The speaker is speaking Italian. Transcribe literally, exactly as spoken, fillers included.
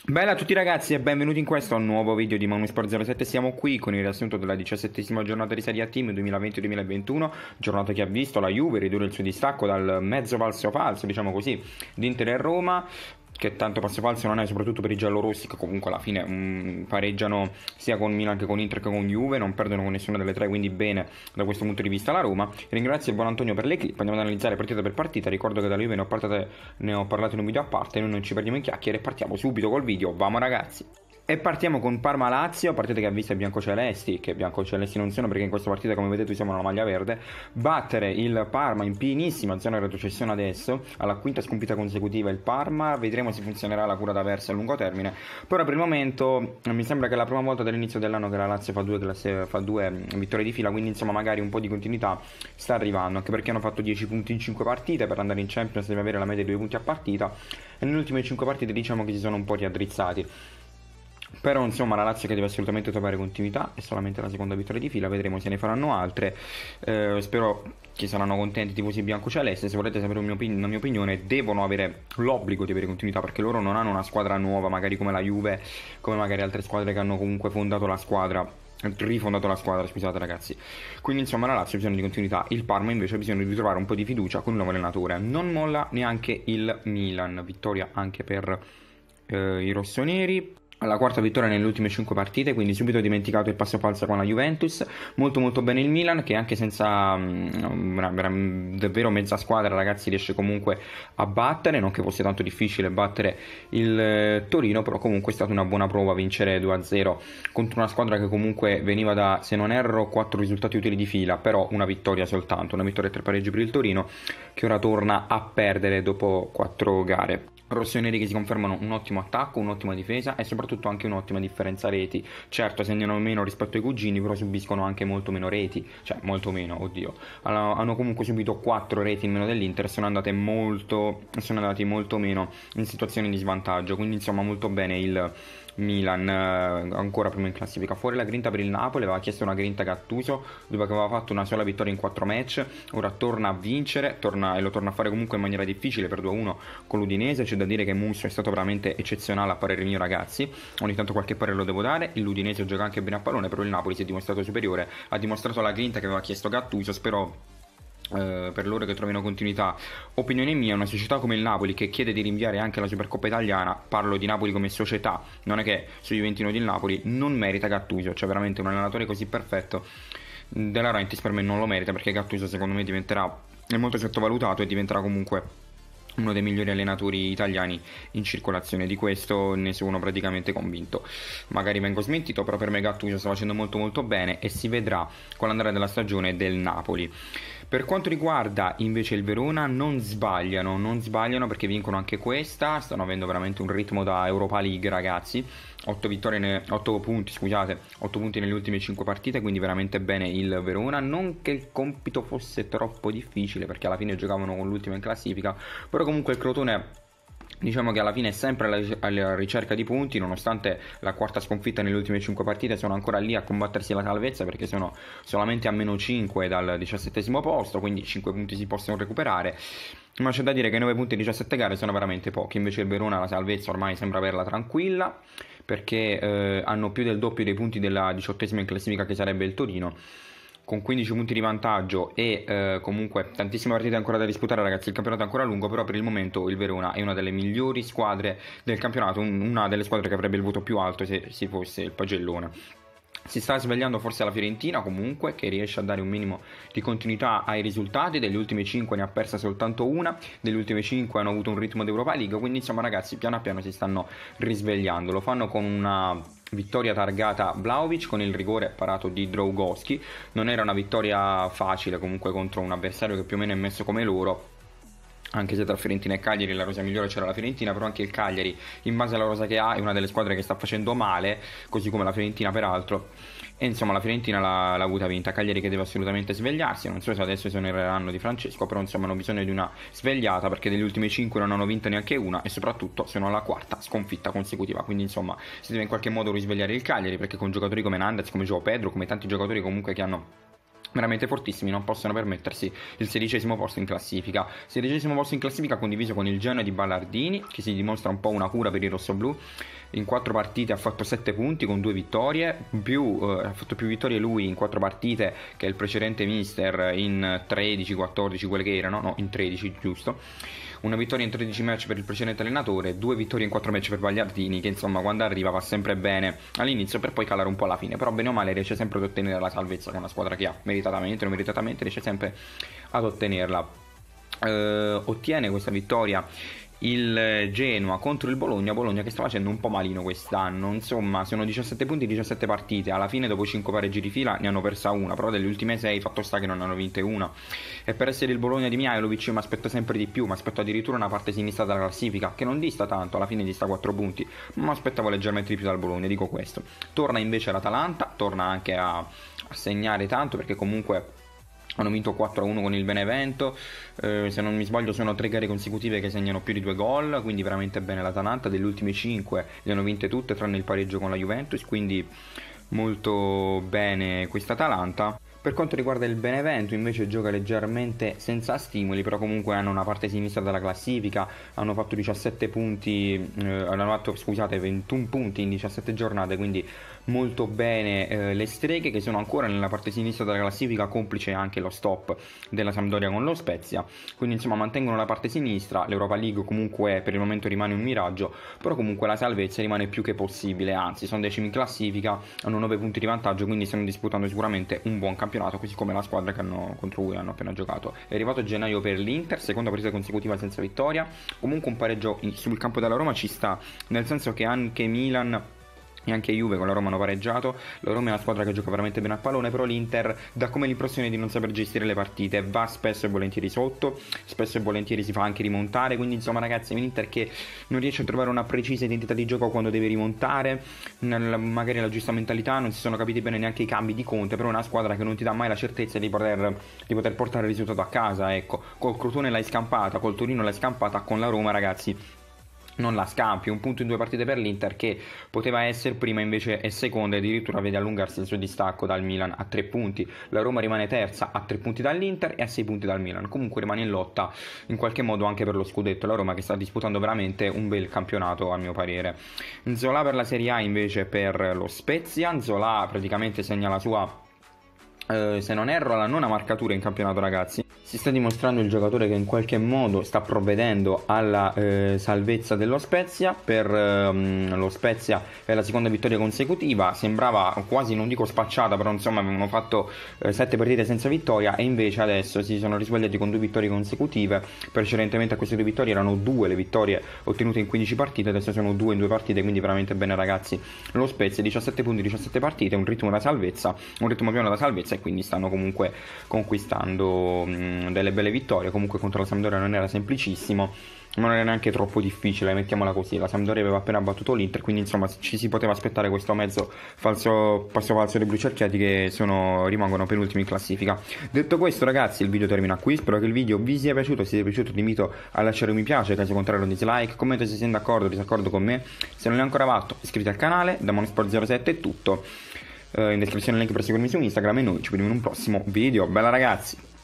Bella a tutti ragazzi e benvenuti in questo nuovo video di Manusport zero sette. Siamo qui con il riassunto della diciassettesima giornata di Serie A Team duemilaventi duemilaventuno, giornata che ha visto la Juve ridurre il suo distacco dal mezzo falso falso, diciamo così, di Inter e Roma, che tanto passo falso non è, soprattutto per i giallorossi, che comunque alla fine mh, pareggiano sia con Milan che con Inter che con Juve, non perdono con nessuna delle tre, quindi bene da questo punto di vista la Roma. Ringrazio il buon Antonio per le clip, andiamo ad analizzare partita per partita. Ricordo che dalla Juve ne ho, partate, ne ho parlato in un video a parte, noi non ci perdiamo in chiacchiere e partiamo subito col video, vamo ragazzi! E partiamo con Parma-Lazio, partita che ha visto i biancocelesti, che biancocelesti non sono perché in questa partita come vedete usiamo una maglia verde, battere il Parma in pienissima zona di retrocessione adesso, alla quinta sconfitta consecutiva il Parma, vedremo se funzionerà la cura da verso a lungo termine, però per il momento mi sembra che è la prima volta dall'inizio dell'anno che la Lazio fa due, fa due vittorie di fila, quindi insomma magari un po' di continuità sta arrivando, anche perché hanno fatto dieci punti in cinque partite, per andare in Champions deve avere la media di due punti a partita, e nelle ultime cinque partite diciamo che si sono un po' riaddrizzati. Però insomma la Lazio che deve assolutamente trovare continuità, è solamente la seconda vittoria di fila, vedremo se ne faranno altre, eh, spero che saranno contenti i tifosi biancocelesti. Se volete sapere una mia opinione, devono avere l'obbligo di avere continuità, perché loro non hanno una squadra nuova magari come la Juve, come magari altre squadre che hanno comunque fondato la squadra, rifondato la squadra, scusate ragazzi. Quindi insomma la Lazio ha bisogno di continuità, il Parma invece ha bisogno di trovare un po' di fiducia con il nuovo allenatore. Non molla neanche il Milan, vittoria anche per eh, i rossoneri, alla quarta vittoria nelle ultime cinque partite, quindi subito dimenticato il passo falso con la Juventus. Molto molto bene il Milan, che anche senza um, una, una, davvero mezza squadra ragazzi riesce comunque a battere, non che fosse tanto difficile battere il eh, Torino, però comunque è stata una buona prova vincere due a zero contro una squadra che comunque veniva da, se non erro, quattro risultati utili di fila, però una vittoria soltanto, una vittoria e tre pareggi per il Torino, che ora torna a perdere dopo quattro gare. Rossoneri che si confermano un ottimo attacco, un'ottima difesa e soprattutto anche un'ottima differenza reti. Certo segnano meno rispetto ai cugini, però subiscono anche molto meno reti, cioè molto meno, oddio. Hanno, hanno comunque subito quattro reti in meno dell'Inter, sono andate molto, sono andati molto meno in situazioni di svantaggio, quindi insomma molto bene il Milan, eh, ancora prima in classifica. Fuori la grinta per il Napoli, aveva chiesto una grinta Gattuso dopo che aveva fatto una sola vittoria in quattro match, ora torna a vincere, torna, e lo torna a fare comunque in maniera difficile per due a uno con l'Udinese. C'è da dire che Musso è stato veramente eccezionale a parere mio ragazzi, ogni tanto qualche parere lo devo dare, l'Udinese gioca anche bene a pallone, però il Napoli si è dimostrato superiore, ha dimostrato la grinta che aveva chiesto Gattuso. Spero Uh, per loro che trovino continuità. Opinione mia, una società come il Napoli che chiede di rinviare anche la Supercoppa italiana, parlo di Napoli come società, non è che sui Juventino del Napoli, non merita Gattuso, cioè veramente un allenatore così perfetto De Laurentiis per me non lo merita, perché Gattuso secondo me diventerà, è molto sottovalutato e diventerà comunque uno dei migliori allenatori italiani in circolazione, di questo ne sono praticamente convinto. Magari vengo smentito, però per me Gattuso sta facendo molto molto bene e si vedrà con l'andare della stagione del Napoli. Per quanto riguarda invece il Verona, non sbagliano, non sbagliano perché vincono anche questa, stanno avendo veramente un ritmo da Europa League ragazzi, otto vittorie, ne, otto punti scusate, otto punti nelle ultime cinque partite, quindi veramente bene il Verona, non che il compito fosse troppo difficile perché alla fine giocavano con l'ultima in classifica, però comunque il Crotone diciamo che alla fine è sempre alla, alla ricerca di punti, nonostante la quarta sconfitta nelle ultime cinque partite sono ancora lì a combattersi la salvezza perché sono solamente a meno cinque dal diciassettesimo posto, quindi cinque punti si possono recuperare, ma c'è da dire che nove punti in diciassette gare sono veramente pochi. Invece il Verona la salvezza ormai sembra averla tranquilla perché eh, hanno più del doppio dei punti della diciottesima in classifica che sarebbe il Torino, con quindici punti di vantaggio e eh, comunque tantissime partite ancora da disputare ragazzi, il campionato è ancora lungo, però per il momento il Verona è una delle migliori squadre del campionato, una delle squadre che avrebbe il voto più alto se si fosse il pagellone. Si sta svegliando forse la Fiorentina comunque, che riesce a dare un minimo di continuità ai risultati, delle ultime cinque ne ha persa soltanto una, delle ultime cinque hanno avuto un ritmo di Europa League, quindi insomma ragazzi piano piano si stanno risvegliando, lo fanno con una vittoria targata Vlahovic con il rigore parato di Dragowski. Non era una vittoria facile comunque contro un avversario che più o meno è messo come loro, anche se tra Fiorentina e Cagliari la rosa migliore c'era la Fiorentina, però anche il Cagliari in base alla rosa che ha è una delle squadre che sta facendo male, così come la Fiorentina peraltro, e insomma la Fiorentina l'ha, l'ha avuta vinta. Cagliari che deve assolutamente svegliarsi, non so se adesso esonereranno di Francesco, però insomma hanno bisogno di una svegliata perché delle ultime cinque non hanno vinta neanche una e soprattutto sono alla quarta sconfitta consecutiva, quindi insomma si deve in qualche modo risvegliare il Cagliari, perché con giocatori come Nandez, come João Pedro, come tanti giocatori comunque che hanno veramente fortissimi, non possono permettersi il sedicesimo posto in classifica. Sedicesimo posto in classifica condiviso con il Genoa di Ballardini, che si dimostra un po' una cura per i rossoblù. In quattro partite ha fatto sette punti con due vittorie, più, eh, ha fatto più vittorie lui in quattro partite che il precedente mister in tredici quattordici, quelle che erano, no, in tredici, giusto. Una vittoria in tredici match per il precedente allenatore, due vittorie in quattro match per Ballardini, che insomma quando arriva va sempre bene all'inizio per poi calare un po' alla fine, però bene o male riesce sempre ad ottenere la salvezza con una squadra che ha, meritatamente o meritatamente riesce sempre ad ottenerla. Eh, ottiene questa vittoria il Genoa contro il Bologna, Bologna che sta facendo un po' malino quest'anno, insomma sono diciassette punti, diciassette partite, alla fine dopo cinque pareggi di fila ne hanno persa una, però delle ultime sei fatto sta che non hanno vinte una, e per essere il Bologna di Mihajlovic io mi aspetto sempre di più, mi aspetto addirittura una parte sinistra della classifica che non dista tanto, alla fine dista quattro punti, ma mi aspettavo leggermente di più dal Bologna, dico questo. Torna invece l'Atalanta, torna anche a, a segnare tanto perché comunque hanno vinto quattro a uno con il Benevento, eh, se non mi sbaglio sono tre gare consecutive che segnano più di due gol, quindi veramente bene l'Atalanta, delle ultime cinque le hanno vinte tutte tranne il pareggio con la Juventus, quindi molto bene questa Atalanta. Per quanto riguarda il Benevento invece gioca leggermente senza stimoli, però comunque hanno una parte sinistra della classifica, hanno fatto diciassette punti, eh, hanno fatto scusate ventuno punti in diciassette giornate, quindi molto bene eh, le Streghe che sono ancora nella parte sinistra della classifica, complice anche lo stop della Sampdoria con lo Spezia, quindi insomma mantengono la parte sinistra, l'Europa League comunque per il momento rimane un miraggio, però comunque la salvezza rimane più che possibile, anzi sono decimi in classifica, hanno nove punti di vantaggio, quindi stanno disputando sicuramente un buon campionato, così come la squadra che hanno, contro cui hanno appena giocato. È arrivato gennaio per l'Inter, seconda partita consecutiva senza vittoria, comunque un pareggio in, sul campo della Roma ci sta, nel senso che anche Milan e anche Juve con la Roma hanno pareggiato, la Roma è una squadra che gioca veramente bene a pallone, però l'Inter dà come l'impressione di non saper gestire le partite, va spesso e volentieri sotto, spesso e volentieri si fa anche rimontare, quindi insomma ragazzi è un Inter che non riesce a trovare una precisa identità di gioco quando deve rimontare, magari la giusta mentalità, non si sono capiti bene neanche i cambi di Conte, però è una squadra che non ti dà mai la certezza di poter, di poter portare il risultato a casa, ecco, col Crotone l'hai scampata, col Torino l'hai scampata, con la Roma ragazzi non la scampi, un punto in due partite per l'Inter che poteva essere prima invece è seconda e addirittura vede allungarsi il suo distacco dal Milan a tre punti, la Roma rimane terza a tre punti dall'Inter e a sei punti dal Milan, comunque rimane in lotta in qualche modo anche per lo scudetto, la Roma che sta disputando veramente un bel campionato a mio parere. Zola per la Serie A invece per lo Spezia, Zola praticamente segna la sua Uh, se non erro la nona marcatura in campionato ragazzi, si sta dimostrando il giocatore che in qualche modo sta provvedendo alla uh, salvezza dello Spezia, per uh, lo Spezia è la seconda vittoria consecutiva, sembrava quasi non dico spacciata, però insomma avevano fatto uh, sette partite senza vittoria e invece adesso si sono risvegliati con due vittorie consecutive, precedentemente a queste due vittorie erano due le vittorie ottenute in quindici partite, adesso sono due in due partite, quindi veramente bene ragazzi lo Spezia, diciassette punti, diciassette partite, un ritmo da salvezza, un ritmo pieno da salvezza, quindi stanno comunque conquistando mh, delle belle vittorie. Comunque contro la Sampdoria non era semplicissimo, ma non era neanche troppo difficile, mettiamola così. La Sampdoria aveva appena battuto l'Inter, quindi insomma ci si poteva aspettare questo mezzo falso, passo falso dei blu cerchiati che sono, rimangono penultimi in classifica. Detto questo ragazzi il video termina qui, spero che il video vi sia piaciuto, se vi è piaciuto ti invito a lasciare un mi piace, caso contrario un dislike, commenta se siete d'accordo o disaccordo con me, se non l'hai ancora fatto iscriviti al canale, da Monesport zero sette è tutto. In descrizione il link per seguirmi su Instagram e noi ci vediamo in un prossimo video. Bella ragazzi!